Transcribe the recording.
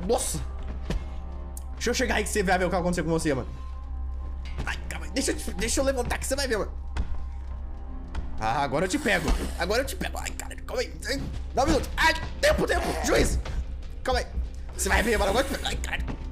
Nossa. Deixa eu chegar aí que você vai ver o que vai acontecer com você, mano. Ai, calma aí. Deixa eu levantar que você vai ver, mano. Ah, agora eu te pego. Agora eu te pego. Ai, cara, calma aí. 9 minutos. Ai, tempo. Juiz. Calma aí. Você vai ver, mano. Agora eu te pego. Ai, cara.